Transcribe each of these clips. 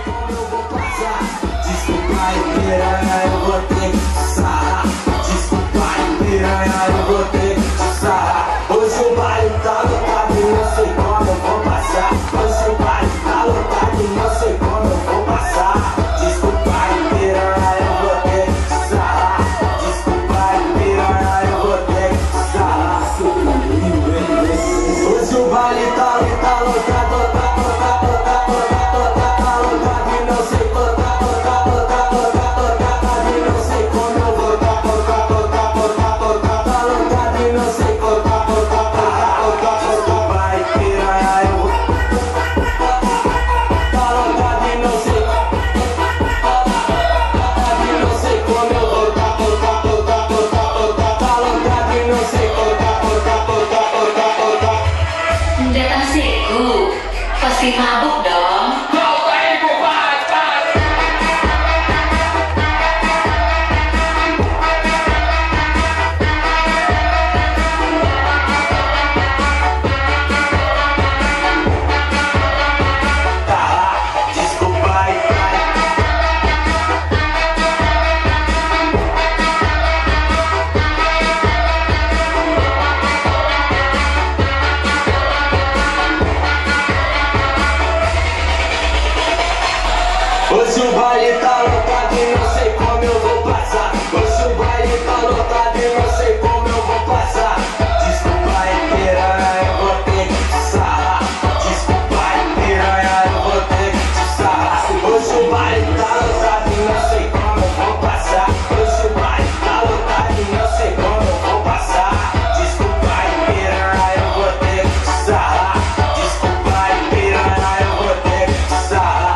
como eu vou passar. Desculpa aí, piranha, eu vou ter que sarrar. Desculpa aí, piranha, eu vou ter que sarrar. Hoje o baile tá lotado e não sei como eu vou passar. Hoje o baile tá lotado e não sei como eu vou passar. Desculpa aí, piranha, eu vou ter que sarrar. Desculpa aí, piranha, eu vou ter que sarrar. Hoje o baile tá lotado, pasti mabuk dong. Hoje o baile tá lotado e não sei como eu vou passar. Hoje o baile tá lotado e não sei como eu vou passar. Desculpa aí, piranha, eu vou ter que te sarrar. Desculpa aí, piranha, eu vou ter que te sarrar. Hoje o baile tá lotado e não sei como eu vou passar. Hoje o baile tá lotado e não sei como eu vou passar. Desculpa aí, piranha, eu vou ter que te sarrar. Desculpa aí, piranha, eu vou ter que te sarrar.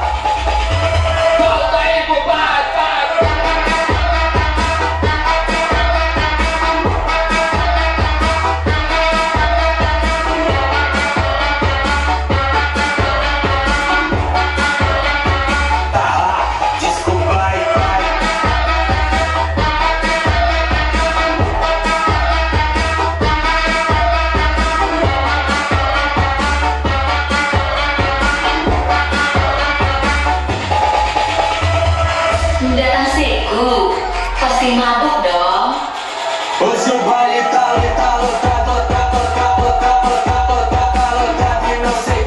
Datang siku, pasti mabuk dong. Hoje o baile tá lotado e não sei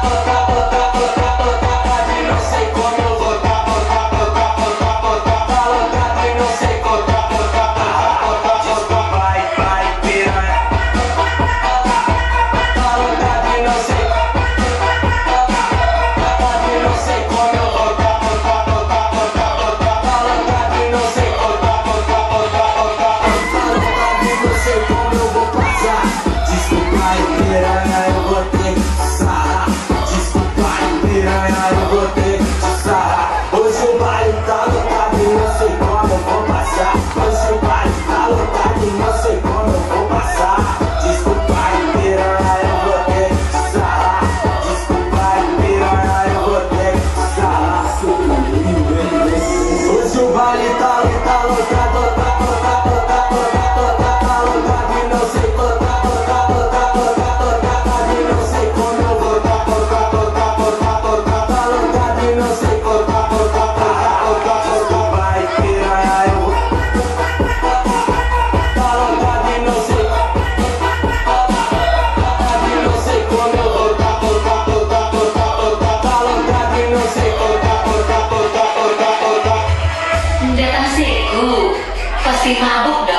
como eu vou e não sei desculpa aí, pai, piranha. Tá lotado e não sei como eu vou e não sei como eu vou passar. Desculpa aí, piranha, eu vou ter que te sarrar. Desculpa aí, piranha, eu vou ter que te sarrar. Hoje o baile tá lotado e não sei como eu vou passar. Hoje o baile tá lotado e não sei como eu vou passar. Desculpa aí, piranha, eu vou ter que te sarrar. Desculpa aí, piranha, eu vou ter que te sarrar. Hoje o baile tá lotado e não sei como eu vou e não sei desculpa aí, piranha, eu vou tá lotado e não sei como eu vou tá lotado e não sei Datang siku, pasti mabuk dong.